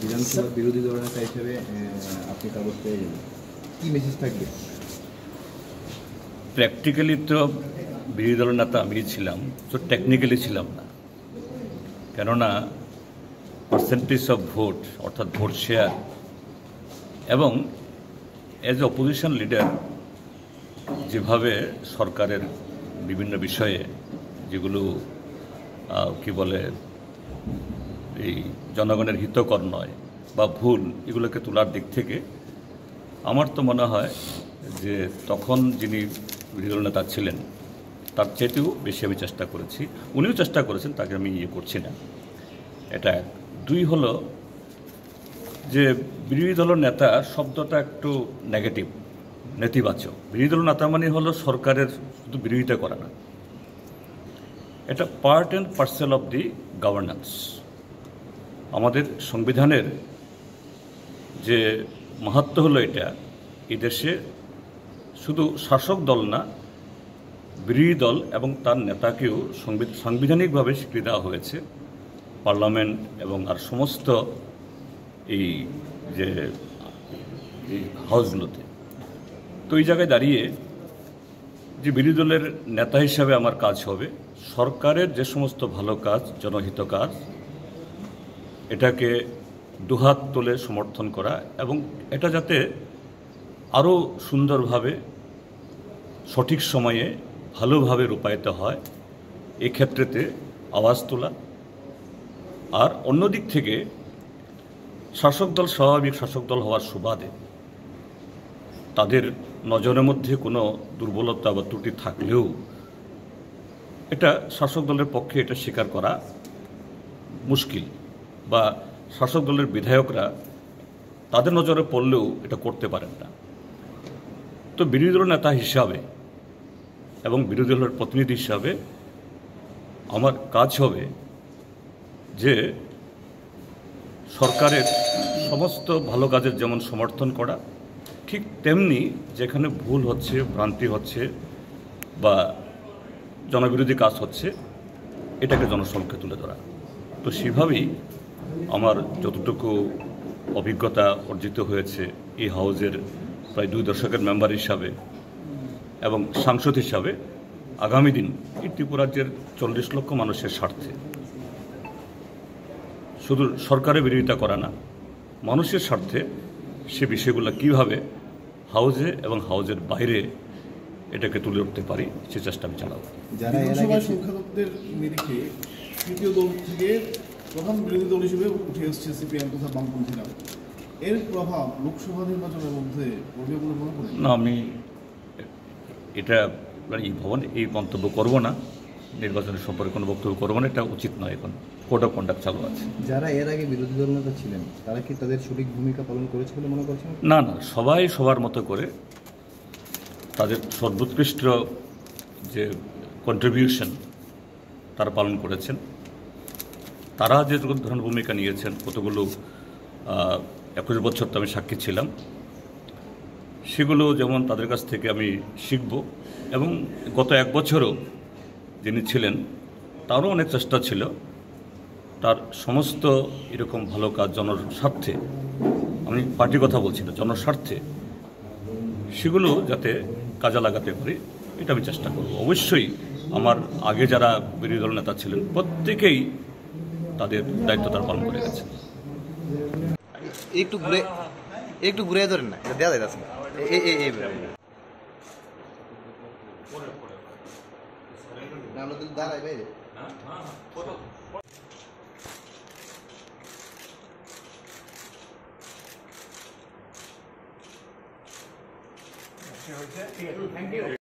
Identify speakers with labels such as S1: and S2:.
S1: বিধানসভা বিরোধী দলনেতা হিসেবে আপনি তার বলতে কী মেসেজ থাকবে?
S2: প্র্যাকটিক্যালি তো বিরোধী দলের নেতা আমি ছিলাম, তো টেকনিক্যালি ছিলাম না। কেননা পার্সেন্টেজ অফ ভোট অর্থাৎ ভোট শেয়ার এবং অ্যাজ অপোজিশন লিডার যেভাবে সরকারের বিভিন্ন বিষয়ে যেগুলো কি বলে এই জনগণের হিতকর নয় বা ভুল, এগুলোকে তোলার দিক থেকে আমার তো মনে হয় যে তখন যিনি বিরোধী দল নেতা ছিলেন তার চেয়েতেও বেশি আমি চেষ্টা করেছি। উনিও চেষ্টা করেছেন, তাকে আমি করছি না। এটা এক। দুই হলো যে বিরোধী দলের নেতা শব্দটা একটু নেগেটিভ, নেতিবাচক। বিরোধী দল নেতা মানে হলো সরকারের শুধু বিরোধিতা করা না, এটা part and parcel of the governance. আমাদের সংবিধানের যে মাহাত্ম্য হলো এটা, এই দেশে শুধু শাসক দল না, বিরোধী দল এবং তার নেতাকেও সাংবিধানিকভাবে স্বীকৃতি দেওয়া হয়েছে পার্লামেন্ট এবং আর সমস্ত এই যে হাউসগুলোতে। তো এই জায়গায় দাঁড়িয়ে যে বিরোধী দলের নেতা হিসাবে আমার কাজ হবে সরকারের যে সমস্ত ভালো কাজ, জনহিত কাজ, এটাকে দুহাত তুলে সমর্থন করা এবং এটা যাতে আরও সুন্দরভাবে সঠিক সময়ে ভালোভাবে রূপায়িত হয় এক্ষেত্রেতে আওয়াজ তোলা। আর অন্যদিক থেকে শাসক দল স্বাভাবিক শাসক দল হওয়ার সুবাদে তাদের নজরের মধ্যে কোনো দুর্বলতা বা ত্রুটি থাকলেও এটা শাসক দলের পক্ষে এটা স্বীকার করা মুশকিল, বা শাসক দলের বিধায়করা তাদের নজরে পড়লেও এটা করতে পারেন না। তো বিরোধী দলের নেতা হিসাবে এবং বিরোধী দলের প্রতিনিধি হিসাবে আমার কাজ হবে যে সরকারের সমস্ত ভালো কাজের যেমন সমর্থন করা, ঠিক তেমনি যেখানে ভুল হচ্ছে, ভ্রান্তি হচ্ছে বা জনবিরোধী কাজ হচ্ছে এটাকে জনসমক্ষে তুলে ধরা। তো সেভাবেই আমার যতটুকু অভিজ্ঞতা অর্জিত হয়েছে এই হাউজের প্রায় 2 দশকের মেম্বার হিসাবে এবং সাংসদ হিসাবে, আগামী দিন এই ত্রিপুরাজ্যের 40 লক্ষ মানুষের স্বার্থে শুধু সরকারের বিরোধিতা করা না, মানুষের স্বার্থে সে বিষয়গুলো কীভাবে হাউজে এবং হাউজের বাইরে এটাকে তুলে উঠতে পারি সে চেষ্টা আমি চালাবো।
S3: যারা সংখ্যালঘুদের নিরিখে তৃতীয় দল থেকে প্রধান বিরোধী দল হিসেবে উঠে এসছে সিপিএম তথা বামপন্থীরা, এর প্রভাব লোকসভা নির্বাচনের মধ্যে পড়বে বলে মনে করেন?
S2: না, আমি এটা এই ভবনে এই মন্তব্য করব না, নির্বাচনের সম্পর্কে কোনো বক্তব্য করবো না, এটা উচিত নয়। এখন কোড অফ কন্ডাক্ট চালু আছে।
S1: যারা এর আগে বিরোধী দল নেতা ছিলেন তারা কি তাদের সঠিক ভূমিকা পালন করেছে বলে মনে করছেন?
S2: না না, সবাই সবার মতো করে তাদের সর্বোৎকৃষ্ট যে কন্ট্রিবিউশন তারা পালন করেছেন। তারা যে ধরনের ভূমিকা নিয়েছেন, কতগুলো 21 বছর তো আমি সাক্ষী ছিলাম, সেগুলো যেমন তাদের কাছ থেকে আমি শিখব। এবং গত 1 বছরও যিনি ছিলেন তারও অনেক চেষ্টা ছিল তার সমস্ত এরকম ভালো কাজ জনস্বার্থে, আমি পার্টির কথা বলছি না, জনস্বার্থে সেগুলো যাতে কাজে লাগাতে পারি এটা আমি চেষ্টা করব। অবশ্যই আমার আগে যারা বিরোধী দল নেতা ছিলেন প্রত্যেকেই তাদের দায়িত্ব তারা পালন করে গেছে।
S4: একটু ঘুরে ধরেন না, দেওয়া যাচ্ছে দাঁড়াই বাইরে।
S5: ঠিক আছে, থ্যাংক ইউ।